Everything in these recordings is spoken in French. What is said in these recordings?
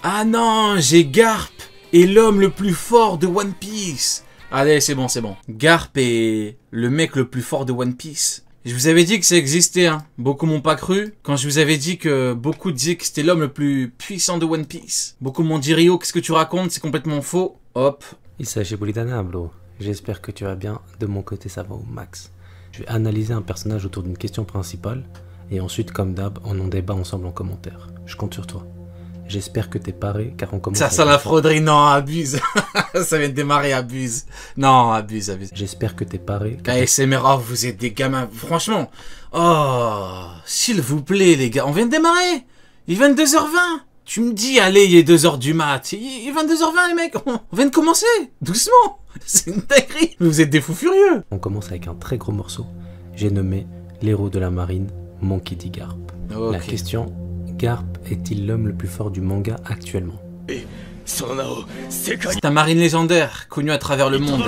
Ah non, j'ai Garp et l'homme le plus fort de One Piece. Allez, c'est bon, c'est bon. Garp est le mec le plus fort de One Piece. Je vous avais dit que ça existait, hein. Beaucoup m'ont pas cru. Quand je vous avais dit que beaucoup disaient que c'était l'homme le plus puissant de One Piece. Beaucoup m'ont dit, Rio, qu'est-ce que tu racontes? C'est complètement faux. Hop. Isashi Bolidana, bro. J'espère que tu vas bien. De mon côté, ça va au max. Je vais analyser un personnage autour d'une question principale. Et ensuite, comme d'hab, on en débat ensemble en commentaire. Je compte sur toi. J'espère que t'es paré, car on commence... Ça sent la frauderie, non, abuse. Ça vient de démarrer, abuse. Non, abuse, abuse. J'espère que t'es paré. KSMR, oh, vous êtes des gamins. Franchement. Oh, s'il vous plaît, les gars. On vient de démarrer. Il est 22h20. Tu me dis, allez, il est 2h du mat. Il est 22h20, les mecs. On vient de commencer. Doucement. C'est une dinguerie. Vous êtes des fous furieux. On commence avec un très gros morceau. J'ai nommé l'héros de la marine, Monkey D. Garp. Okay. La question... Garp est-il l'homme le plus fort du manga actuellement? C'est un marine légendaire, connu à travers le monde.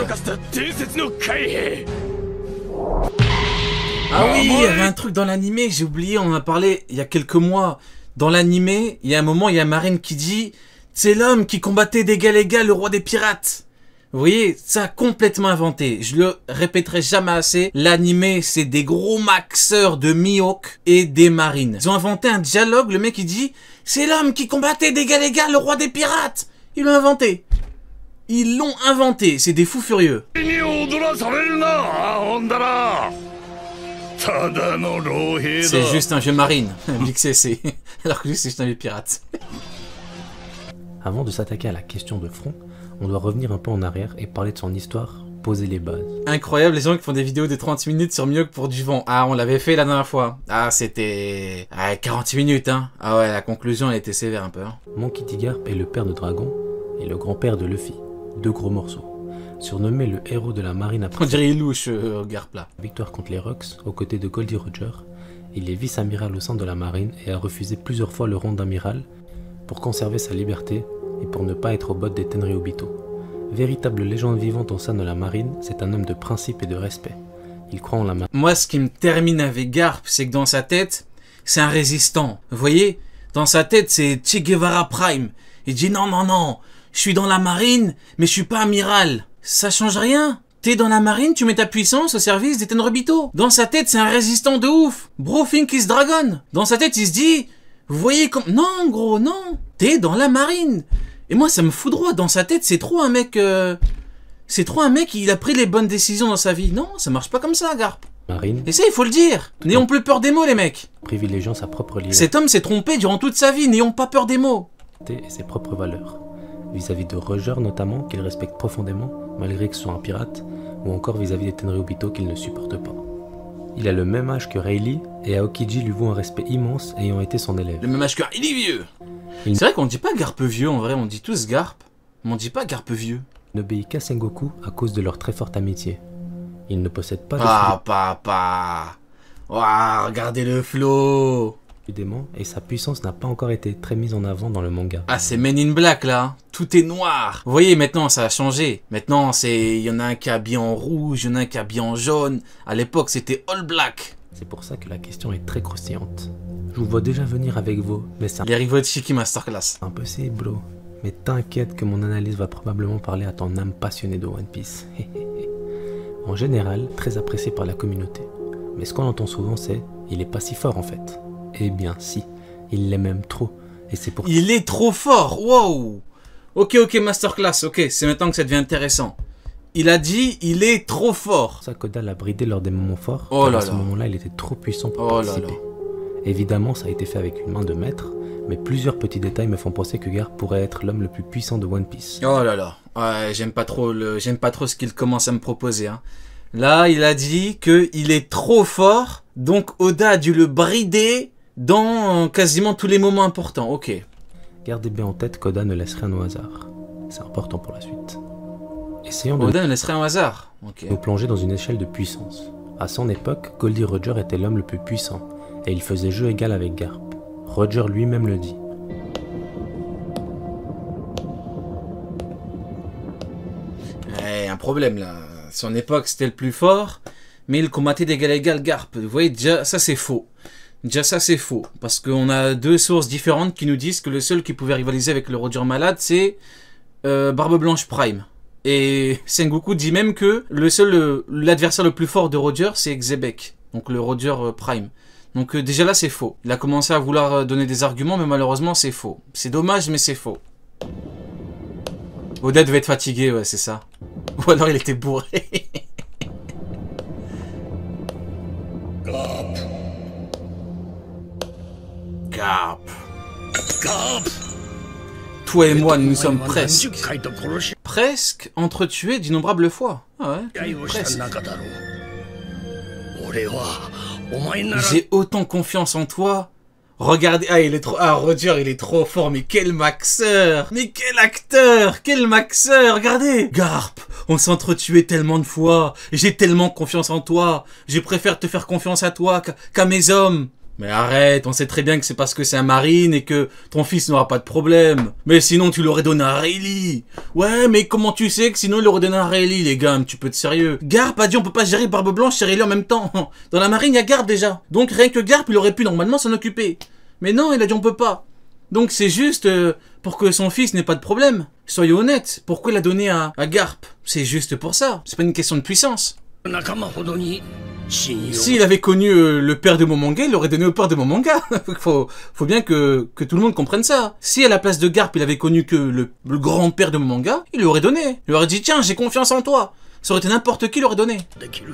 Ah oui, il y avait un truc dans l'animé, j'ai oublié, on en a parlé il y a quelques mois. Dans l'animé, il y a un moment, il y a un marine qui dit « C'est l'homme qui combattait d'égal à égal le roi des pirates ». Vous voyez, ça a complètement inventé. Je le répéterai jamais assez. L'animé, c'est des gros maxeurs de Mihawk et des marines. Ils ont inventé un dialogue. Le mec, il dit, c'est l'homme qui combattait d'égal à égal le roi des pirates. Ils l'ont inventé. Ils l'ont inventé. C'est des fous furieux. C'est juste un vieux marine. c'est alors que lui, c'est juste un vieux pirate. Avant de s'attaquer à la question de front, on doit revenir un peu en arrière et parler de son histoire, poser les bases. Incroyable, les gens qui font des vidéos de 30 minutes sur Mihawk pour du vent. Ah, on l'avait fait la dernière fois. Ah, c'était... Ah, 40 minutes, hein. Ah ouais, la conclusion, elle était sévère un peu. Hein. Monkey D. Garp est le père de Dragon et le grand-père de Luffy. Deux gros morceaux. Surnommé le héros de la marine après... On dirait louche, Garp, là. Victoire contre les Rocks, aux côtés de Goldie Roger. Il est vice-amiral au sein de la marine et a refusé plusieurs fois le rang d'amiral pour conserver sa liberté et pour ne pas être au bord des Tenryubito. Véritable légende vivante au sein de la marine, c'est un homme de principe et de respect. Il croit en la marine. Moi, ce qui me termine avec Garp, c'est que dans sa tête, c'est un résistant. Vous voyez? Dans sa tête, c'est Che Guevara Prime. Il dit non, non, non, je suis dans la marine, mais je suis pas amiral. Ça change rien. T'es dans la marine, tu mets ta puissance au service des Tenryubito. Dans sa tête, c'est un résistant de ouf. Bro, think is dragon. Dans sa tête, il se dit, vous voyez comme... Non, gros, non. T'es dans la marine. Et moi, ça me fout droit. Dans sa tête, c'est trop un mec... C'est trop un mec, il a pris les bonnes décisions dans sa vie. Non, ça marche pas comme ça, Garp. Marine. Et ça, il faut le dire. N'ayons plus peur des mots, les mecs. Privilégiant sa propre liberté. Cet homme s'est trompé durant toute sa vie. N'ayons pas peur des mots. Et ses propres valeurs. Vis-à-vis de Roger, notamment, qu'il respecte profondément, malgré que ce soit un pirate, ou encore vis-à-vis des Tenryubito qu'il ne supporte pas. Il a le même âge que Rayleigh, et Aokiji lui vaut un respect immense, ayant été son élève. Le même âge que... Il est vieux. C'est vrai qu'on dit pas Garp vieux, en vrai, on dit tous Garp. Mais on dit pas Garp vieux. N'obéit qu'à Sengoku à cause de leur très forte amitié. Il ne possède pas de... Ah, papa. Waouh, regardez le flow. Et sa puissance n'a pas encore été très mise en avant dans le manga. Ah, c'est Men in Black, là. Tout est noir. Vous voyez, maintenant, ça a changé. Maintenant, c'est... Il y en a un qui est habillé en rouge, il y en a un qui est habillé en jaune. À l'époque, c'était all black. C'est pour ça que la question est très croustillante. Je vous vois déjà venir avec vos... Mais c'est les rivaux de Shiki Masterclass. Impossible, bro. Mais t'inquiète que mon analyse va probablement parler à ton âme passionnée de One Piece. En général, très apprécié par la communauté. Mais ce qu'on entend souvent, c'est « il est pas si fort en fait ». Eh bien si, il l'est même trop. Et c'est pour... Il est trop fort, wow. Ok, Masterclass, ok, c'est maintenant que ça devient intéressant. Il a dit, il est trop fort. Ça, Koda l'a bridé lors des moments forts. Oh là à ce moment-là, il était trop puissant pour participer. Évidemment, ça a été fait avec une main de maître, mais plusieurs petits détails me font penser que Garp pourrait être l'homme le plus puissant de One Piece. Oh là là, ouais, j'aime pas trop ce qu'il commence à me proposer. Hein. Là, il a dit qu'il est trop fort, donc Oda a dû le brider dans quasiment tous les moments importants. Ok. Gardez bien en tête qu'Oda ne laisse rien au hasard. C'est important pour la suite. Essayons de... Oda ne laisse rien au hasard. Okay. Nous plonger dans une échelle de puissance. À son époque, Goldie Roger était l'homme le plus puissant, et il faisait jeu égal avec Garp. Roger lui-même le dit. Un problème là. Son époque c'était le plus fort, mais il combattait d'égal à égal Garp. Vous voyez déjà, ça c'est faux. Déjà ça c'est faux, parce qu'on a deux sources différentes qui nous disent que le seul qui pouvait rivaliser avec le Roger malade c'est Barbe Blanche Prime. Et Sengoku dit même que l'adversaire le plus fort de Roger c'est Xebec, donc le Roger Prime. Donc déjà là c'est faux. Il a commencé à vouloir donner des arguments mais malheureusement c'est faux. C'est dommage mais c'est faux. Oda devait être fatigué, ouais c'est ça. Ou alors il était bourré. Garp. Toi et moi, nous sommes presque. Presque entretués d'innombrables fois. Ah ouais, presque. J'ai autant confiance en toi. Regardez, il est trop... Roger, il est trop fort, mais quel maxeur. Mais quel acteur. Quel maxeur, regardez. Garp, on s'est entretués tellement de fois. J'ai tellement confiance en toi. Je préfère te faire confiance à toi qu'à mes hommes. Mais arrête, on sait très bien que c'est parce que c'est un marine et que ton fils n'aura pas de problème. Mais sinon tu l'aurais donné à Rayleigh. Ouais, mais comment tu sais que sinon il l'aurait donné à Rayleigh, les gars, un petit peu de sérieux. Garp a dit on peut pas gérer Barbe Blanche et Rayleigh en même temps. Dans la marine, il y a Garp déjà. Donc rien que Garp, il aurait pu normalement s'en occuper. Mais non, il a dit on peut pas. Donc c'est juste pour que son fils n'ait pas de problème. Soyons honnêtes, pourquoi il a donné à Garp? C'est juste pour ça. C'est pas une question de puissance. S'il avait connu le père de Momonga, il l'aurait donné au père de Momonga. faut bien que tout le monde comprenne ça. Si à la place de Garp, il avait connu que le grand-père de Momonga, il lui aurait donné. Il lui aurait dit tiens, j'ai confiance en toi. Ça aurait été n'importe qui l'aurait donné.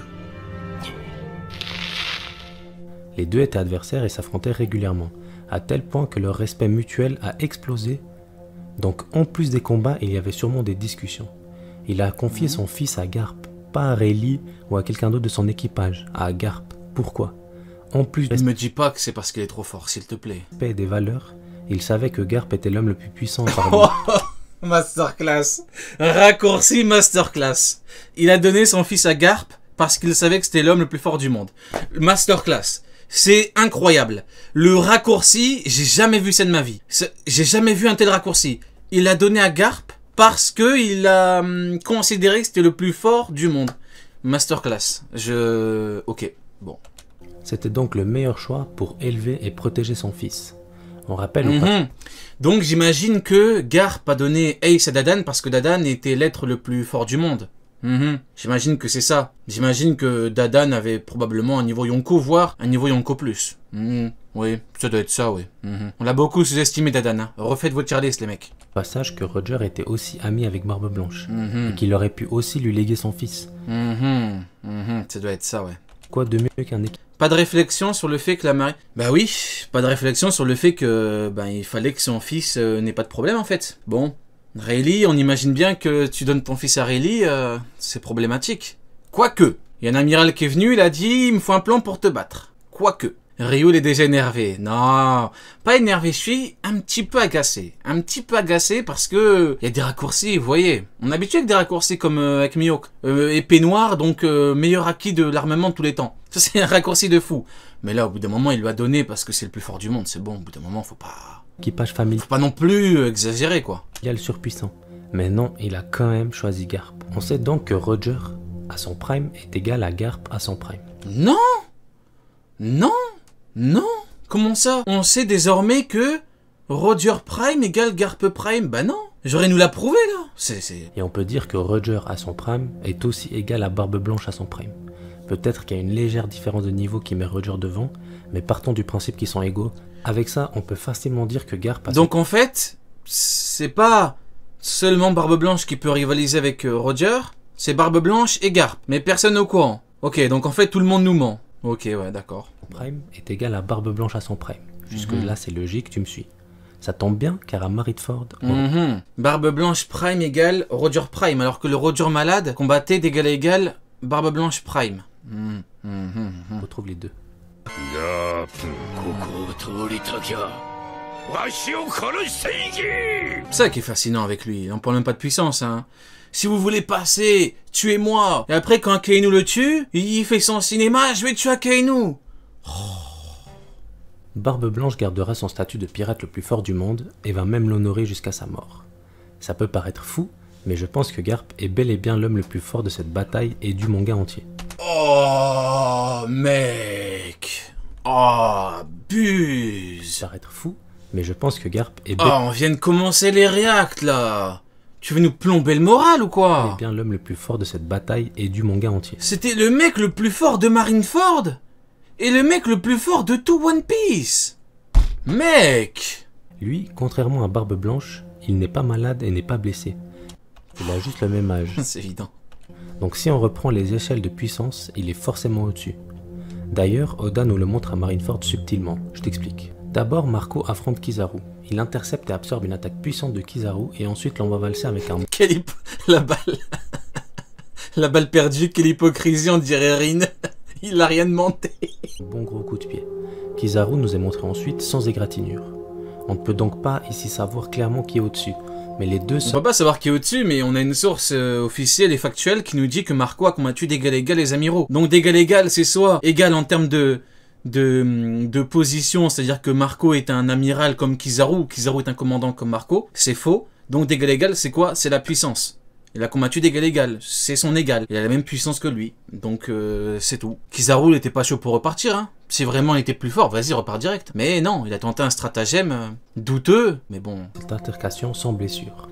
Les deux étaient adversaires et s'affrontaient régulièrement, à tel point que leur respect mutuel a explosé. Donc en plus des combats, il y avait sûrement des discussions. Il a confié son fils à Garp, pas à Rayleigh ou à quelqu'un d'autre de son équipage, à Garp. Pourquoi? En plus Ne me dis pas que c'est parce qu'il est trop fort, s'il te plaît. Et des valeurs, il savait que Garp était l'homme le plus puissant parmi Masterclass. Raccourci masterclass. Il a donné son fils à Garp parce qu'il savait que c'était l'homme le plus fort du monde. Masterclass. C'est incroyable. Le raccourci, j'ai jamais vu ça de ma vie. J'ai jamais vu un tel raccourci. Il a donné à Garp parce que il a considéré que c'était le plus fort du monde. Masterclass. Ok, bon. C'était donc le meilleur choix pour élever et protéger son fils. On rappelle ou pas? Donc j'imagine que Garp a donné Ace à Dadan parce que Dadan était l'être le plus fort du monde. J'imagine que c'est ça. J'imagine que Dadan avait probablement un niveau Yonko, voire un niveau Yonko plus. Oui, ça doit être ça, oui. On l'a beaucoup sous-estimé, Dadan. Hein. Refaites votre tier list, les mecs. Passage que Roger était aussi ami avec Barbe Blanche, et qu'il aurait pu aussi lui léguer son fils. Ça doit être ça, ouais. Quoi de mieux qu'un équilibre? Pas de réflexion sur le fait que la marine... Bah oui, pas de réflexion sur le fait que... il fallait que son fils n'ait pas de problème, en fait. Bon... Rayleigh, on imagine bien que tu donnes ton fils à Rayleigh, c'est problématique. Quoique, il y a un amiral qui est venu, il a dit, il me faut un plan pour te battre. Quoique, Ryu est déjà énervé. Non, pas énervé, je suis un petit peu agacé. Un petit peu agacé parce que il y a des raccourcis, vous voyez. On est habitué avec des raccourcis comme avec Mihawk. Épée noire, donc meilleur acquis de l'armement de tous les temps. Ça c'est un raccourci de fou. Mais là, au bout d'un moment, il lui a donné parce que c'est le plus fort du monde, c'est bon, au bout d'un moment, faut pas... Équipage familial. Faut pas non plus exagérer, quoi. Il y a le surpuissant. Mais non, il a quand même choisi Garp. On sait donc que Roger, à son prime, est égal à Garp à son prime. Non! Non! Non! Comment ça? On sait désormais que Roger Prime égale Garp Prime. Bah non! J'aurais nous l'a prouvé, là. Et on peut dire que Roger à son prime est aussi égal à Barbe Blanche à son prime. Peut-être qu'il y a une légère différence de niveau qui met Roger devant, mais partons du principe qu'ils sont égaux. Avec ça, on peut facilement dire que Garp a... Donc en fait, c'est pas seulement Barbe Blanche qui peut rivaliser avec Roger, c'est Barbe Blanche et Garp, mais personne n'est au courant. Ok, donc en fait tout le monde nous ment. Ok, ouais, d'accord. Prime est égal à Barbe Blanche à son prime. Jusque là c'est logique, tu me suis. Ça tombe bien car à Maritford... Barbe Blanche Prime égale Roger Prime, alors que le Roger malade combattait d'égal à égal Barbe Blanche Prime. On retrouve les deux. C'est ça qui est fascinant avec lui, on parle même pas de puissance, hein. Si vous voulez passer, tuez-moi. Et après quand Akainu le tue, il fait son cinéma, je vais tuer Akainu. Barbe Blanche gardera son statut de pirate le plus fort du monde et va même l'honorer jusqu'à sa mort. Ça peut paraître fou, mais je pense que Garp est bel et bien l'homme le plus fort de cette bataille et du manga entier. Oh, mec. Oh, buse. Ça paraît être fou, mais je pense que Garp est Oh, on vient de commencer les réacts, là. Tu veux nous plomber le moral ou quoi? bien l'homme le plus fort de cette bataille et du manga entier. C'était le mec le plus fort de Marineford et le mec le plus fort de tout One Piece. Mec. Lui, contrairement à Barbe Blanche, il n'est pas malade et n'est pas blessé. Il a juste le même âge. C'est évident. Donc si on reprend les échelles de puissance, il est forcément au-dessus. D'ailleurs, Oda nous le montre à Marineford subtilement. Je t'explique. D'abord, Marco affronte Kizaru. Il intercepte et absorbe une attaque puissante de Kizaru et ensuite l'envoie valser avec un... La balle. La balle perdue, quelle hypocrisie, on dirait Rin. Il a rien demandé. bon gros coup de pied. Kizaru nous est montré ensuite sans égratignure. On ne peut donc pas ici savoir clairement qui est au-dessus. Mais les deux On sont... peut pas savoir qui est au-dessus, mais on a une source officielle et factuelle qui nous dit que Marco a combattu d'égal à égal les amiraux. Donc d'égal à égal, c'est soit égal en termes de position, c'est-à-dire que Marco est un amiral comme Kizaru, Kizaru est un commandant comme Marco, c'est faux. Donc d'égal à égal, c'est quoi? C'est la puissance. Il a combattu d'égal à égal, c'est son égal. Il a la même puissance que lui, donc c'est tout. Kizaru n'était pas chaud pour repartir, hein. Si vraiment il était plus fort, vas-y, repars direct. Mais non, il a tenté un stratagème douteux, mais bon. Cette altercation sans blessure.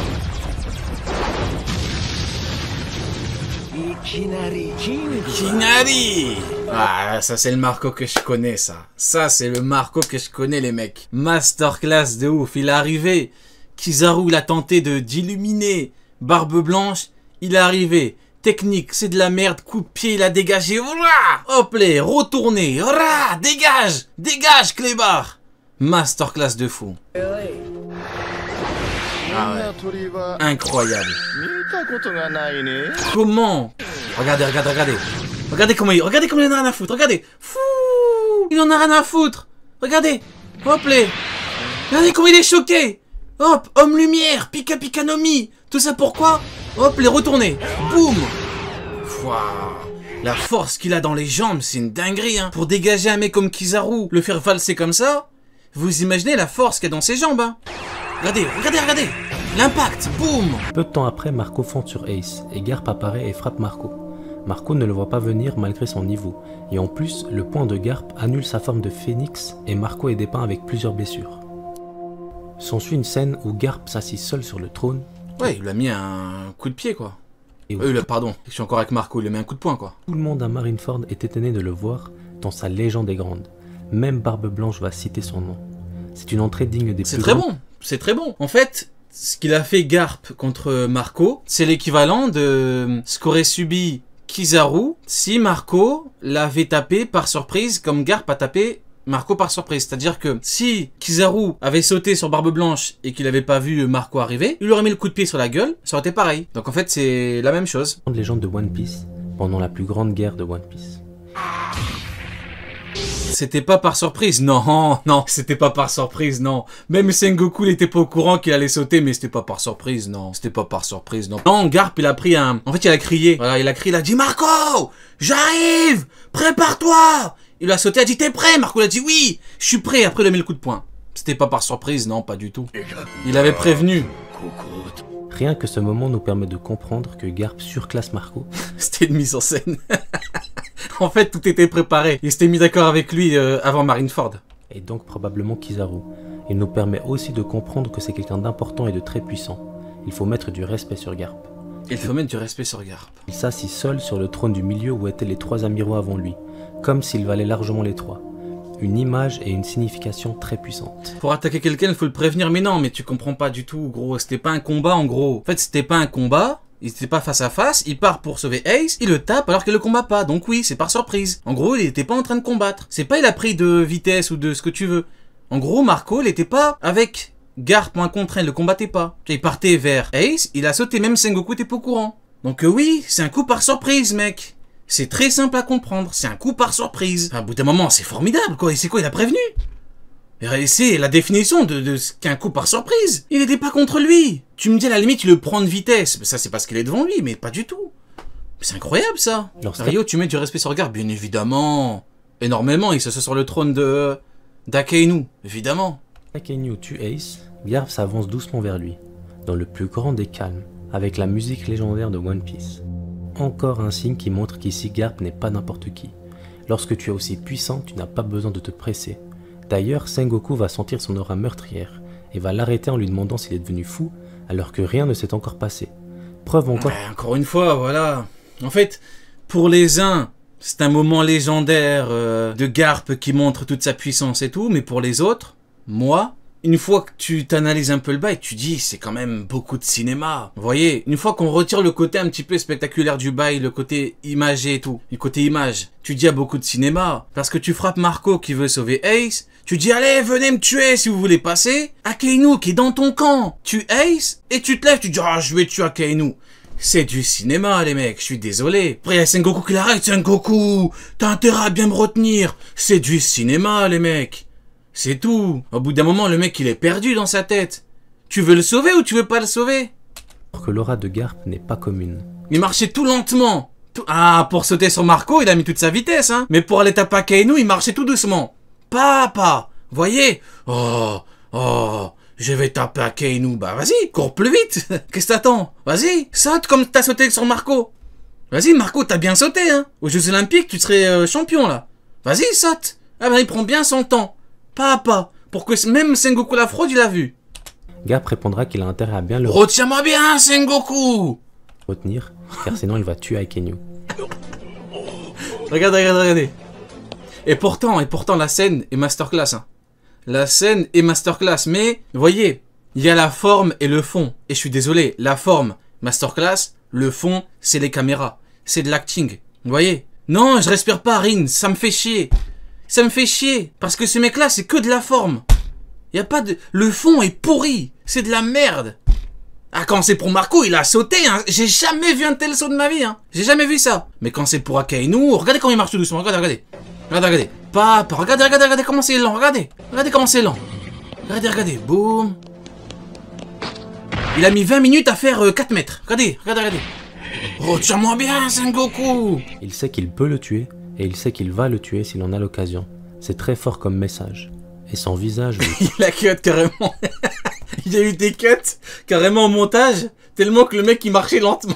Kinari! Ah, ça c'est le Marco que je connais, ça. Ça c'est le Marco que je connais, les mecs. Masterclass de ouf, il est arrivé. Kizaru, il a tenté d'illuminer Barbe Blanche, il est arrivé. Technique, c'est de la merde, coup de pied, il a dégagé. Hop là, retourné. Dégage! Dégage, clébard! Masterclass de fou. Ah ouais. Incroyable. Comment? Regardez. Regardez comment il en a rien à foutre. Regardez. Fou! Il en a rien à foutre. Regardez. Hop là. Regardez comment il est choqué. Hop, homme lumière, Pika Pikanomi. Tout ça pourquoi? Hop, les retourner. Boum. La force qu'il a dans les jambes, c'est une dinguerie, hein. Pour dégager un mec comme Kizaru, le faire valser comme ça, vous imaginez la force qu'il y a dans ses jambes, hein. Regardez. L'impact, boum. Peu de temps après, Marco fonde sur Ace, et Garp apparaît et frappe Marco. Marco ne le voit pas venir malgré son niveau, et en plus, le poing de Garp annule sa forme de phénix, et Marco est dépeint avec plusieurs blessures. S'ensuit une scène où Garp s'assit seul sur le trône. Ouais, il lui a mis un coup de pied, quoi. Et où Pardon, je suis encore avec Marco, il lui a mis un coup de poing, quoi. tout le monde à Marineford est étonné de le voir, tant sa légende est grande. Même Barbe Blanche va citer son nom. C'est une entrée digne des plus C'est très grands. bon, c'est très bon. En fait, ce qu'il a fait Garp contre Marco, c'est l'équivalent de ce qu'aurait subi Kizaru si Marco l'avait tapé par surprise comme Garp a tapé Marco par surprise. C'est-à-dire que si Kizaru avait sauté sur Barbe Blanche et qu'il n'avait pas vu Marco arriver, il aurait mis le coup de pied sur la gueule, ça aurait été pareil. Donc en fait, c'est la même chose. Légende de One Piece pendant la plus grande guerre de One Piece. C'était pas par surprise, non, c'était pas par surprise, non. Même Sengoku, il était pas au courant qu'il allait sauter, mais c'était pas par surprise, non. C'était pas par surprise, non. Non, Garp, il a pris un... En fait, il a crié. Voilà, il a crié, il a dit « Marco, j'arrive, prépare-toi !» Il a sauté, il a dit « T'es prêt ?» Marco, il a dit « Oui, je suis prêt !» Après, il a mis le coup de poing. C'était pas par surprise, non, pas du tout. Il avait prévenu. Rien que ce moment nous permet de comprendre que Garp surclasse Marco. C'était une mise en scène. En fait, tout était préparé. Il s'était mis d'accord avec lui avant Marineford. Et donc probablement Kizaru. Il nous permet aussi de comprendre que c'est quelqu'un d'important et de très puissant. Il faut mettre du respect sur Garp. Il faut mettre du respect sur Garp. Il s'assit seul sur le trône du milieu où étaient les trois amiraux avant lui, comme s'il valait largement les trois. Une image et une signification très puissante. Pour attaquer quelqu'un, il faut le prévenir. Mais non, mais tu comprends pas du tout, gros. C'était pas un combat, en gros. En fait, c'était pas un combat. Il était pas face à face. Il part pour sauver Ace. Il le tape alors qu'il le combat pas. Donc oui, c'est par surprise. En gros, il était pas en train de combattre. C'est pas il a pris de vitesse ou de ce que tu veux. En gros, Marco, il était pas avec Garp en contre un. Il le combattait pas. Il partait vers Ace. Il a sauté. Même Sengoku était pas au courant. Donc oui, c'est un coup par surprise, mec. C'est très simple à comprendre, c'est un coup par surprise. À bout d'un moment, c'est formidable, quoi. Et c'est quoi, il a prévenu? Et c'est la définition de ce qu'est un coup par surprise. Il n'était pas contre lui. Tu me dis, à la limite, il le prend de vitesse. Mais ça, c'est parce qu'il est devant lui, mais pas du tout. C'est incroyable, ça. Rio, tu mets du respect sur Garp, bien évidemment. Énormément, il s'assoit sur le trône d'Akainu, évidemment. Akainu tue Ace, Garp s'avance doucement vers lui, dans le plus grand des calmes, avec la musique légendaire de One Piece. Encore un signe qui montre qu'ici Garp n'est pas n'importe qui. Lorsque tu es aussi puissant, tu n'as pas besoin de te presser. D'ailleurs, Sengoku va sentir son aura meurtrière et va l'arrêter en lui demandant s'il est devenu fou alors que rien ne s'est encore passé. Preuve encore... Encore une fois, voilà. En fait, pour les uns, c'est un moment légendaire de Garp qui montre toute sa puissance et tout, mais pour les autres, moi, une fois que tu t'analyses un peu le bail, tu dis c'est quand même beaucoup de cinéma. Vous voyez, une fois qu'on retire le côté un petit peu spectaculaire du bail, le côté imagé et tout, le côté image, tu dis il y a beaucoup de cinéma. Parce que tu frappes Marco qui veut sauver Ace, tu dis allez venez me tuer si vous voulez passer. Akainu qui est dans ton camp, tu Ace et tu te lèves, tu dis ah je vais tuer Akainu. C'est du cinéma les mecs, je suis désolé. Après il y a Sengoku qui l'arrête, Sengoku, t'as intérêt à bien me retenir. C'est du cinéma les mecs. C'est tout. Au bout d'un moment, le mec, il est perdu dans sa tête. Tu veux le sauver ou tu veux pas le sauver? Alors que l'aura de Garp n'est pas commune. Il marchait tout lentement. Ah, pour sauter sur Marco, il a mis toute sa vitesse, hein. Mais pour aller taper Akainu, il marchait tout doucement. Pas à pas. Voyez? Oh, je vais taper Akainu. Bah, vas-y, cours plus vite. Qu'est-ce que t'attends? Vas-y, saute comme t'as sauté sur Marco. Vas-y, Marco, t'as bien sauté, hein. Aux Jeux Olympiques, tu serais champion, là. Vas-y, saute. Ah ben, il prend bien son temps. Pas à pas, pour que même Sengoku la fraude, il a vu. Garp répondra qu'il a intérêt à bien le Retiens-moi bien, Sengoku! retenir, car sinon il va tuer Akainu. Regardez. Et pourtant, la scène est masterclass. Hein. La scène est masterclass, mais, vous voyez, il y a la forme et le fond. Et je suis désolé, la forme, masterclass, le fond, c'est les caméras. C'est de l'acting. Vous voyez? Non, je respire pas, Rin, ça me fait chier. Ça me fait chier, parce que ce mec-là, c'est que de la forme. Y a pas de... Le fond est pourri, c'est de la merde. Ah, quand c'est pour Marco, il a sauté, hein. J'ai jamais vu un tel saut de ma vie, hein. J'ai jamais vu ça. Mais quand c'est pour Akainu, regardez comment il marche tout doucement, regardez. Pas, regardez comment c'est lent, regardez comment c'est lent. Regardez, boum. Il a mis 20 minutes à faire 4 mètres. Regardez. Retiens-moi bien, Sengoku. Il sait qu'il peut le tuer, et il sait qu'il va le tuer s'il en a l'occasion. C'est très fort comme message. Et son visage... Il a cut carrément. Il y a eu des cuts carrément au montage, tellement que le mec il marchait lentement.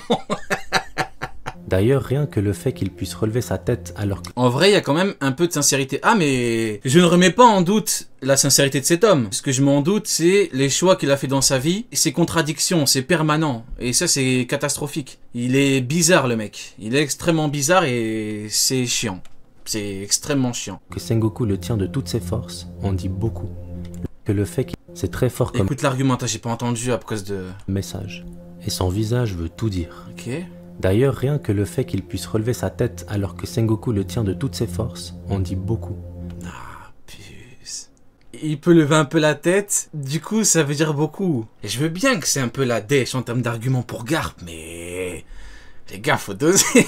D'ailleurs, rien que le fait qu'il puisse relever sa tête alors que... En vrai, il y a quand même un peu de sincérité. Ah, mais je ne remets pas en doute la sincérité de cet homme. Ce que je m'en doute, c'est les choix qu'il a fait dans sa vie, ses contradictions, c'est permanent. Et ça, c'est catastrophique. Il est bizarre, le mec. Il est extrêmement bizarre et c'est chiant. C'est extrêmement chiant. Que Sengoku le tient de toutes ses forces, on dit beaucoup. Que le fait qu'il... C'est très fort comme... Écoute l'argument, j'ai pas entendu à cause de... message. Et son visage veut tout dire. Ok. D'ailleurs, rien que le fait qu'il puisse relever sa tête alors que Sengoku le tient de toutes ses forces, on dit beaucoup. Ah, puce. Il peut lever un peu la tête, du coup ça veut dire beaucoup. Et je veux bien que c'est un peu la dèche en termes d'arguments pour Garp, mais... Les gars, faut doser.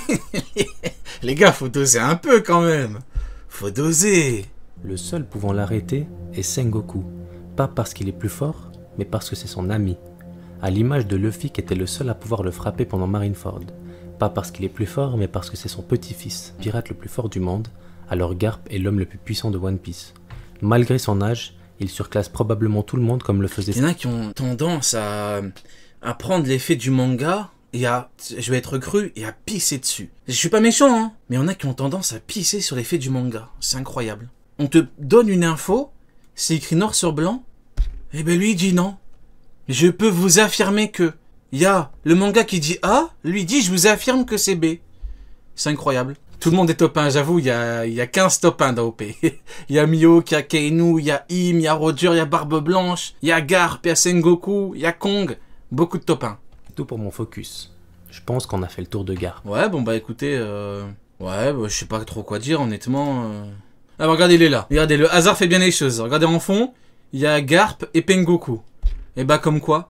Les gars, faut doser un peu quand même. Faut doser. Le seul pouvant l'arrêter est Sengoku. Pas parce qu'il est plus fort, mais parce que c'est son ami. À l'image de Luffy qui était le seul à pouvoir le frapper pendant Marineford. Pas parce qu'il est plus fort, mais parce que c'est son petit-fils, pirate le plus fort du monde, alors Garp est l'homme le plus puissant de One Piece. Malgré son âge, il surclasse probablement tout le monde comme le faisait... Il y en a qui ont tendance à prendre l'effet du manga et à, je vais être cru, et à pisser dessus. Je suis pas méchant, hein, mais il y en a qui ont tendance à pisser sur l'effet du manga. C'est incroyable. On te donne une info, c'est écrit noir sur blanc, et ben lui il dit non. Je peux vous affirmer que... Il y a le manga qui dit A, lui dit je vous affirme que c'est B. C'est incroyable. Tout le monde est top 1, j'avoue, il y a 15 top 1 dans OP. Il y a Mihawk, il y a Kainu, il y a Im, il y a Roger, il y a Barbe Blanche, il y a Garp, il y a Sengoku, il y a Kong. Beaucoup de top 1. Tout pour mon focus. Je pense qu'on a fait le tour de Garp. Ouais, bon bah écoutez, ouais, bah, je sais pas trop quoi dire, honnêtement. Ah bah regardez, il est là. Regardez, le hasard fait bien les choses. Regardez en fond, il y a Garp et Pengoku. Et bah comme quoi,